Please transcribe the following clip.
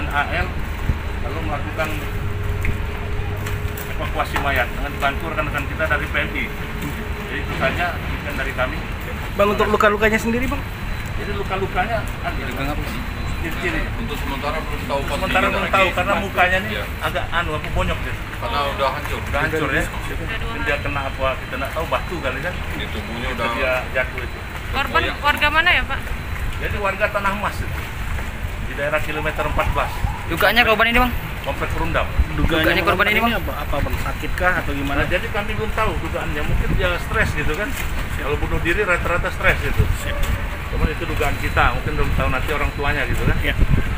dan AL lalu melakukan evakuasi mayat dengan dibantu rekan-rekan kita dari PMI. Jadi itu saja yang dari kami. Bang, untuk luka-lukanya sendiri, Bang? Jadi luka-lukanya ciri-ciri. Untuk sementara belum tahu pasti. Sementara belum tahu karena mukanya nih ya. agak bonyok gitu. Karena udah hancur. Udah hancur ya. Mungkin dia kena apa kita nggak tahu, batu kali kan. Di tubuhnya udah. Dia jatuh itu. Korban warga mana ya, Pak? Jadi warga Tanah Mas itu, di daerah kilometer 14. Dukanya korban ini, Bang? Komplek Perundam. Dugaannya korban ini, Bang? apa, Bang? Sakitkah atau gimana? Nah, jadi kami belum tahu dugaannya, mungkin dia stres gitu kan. Kalau bunuh diri rata-rata stres gitu. Cuman itu dugaan kita, mungkin belum tahu nanti orang tuanya gitu kan. Ya.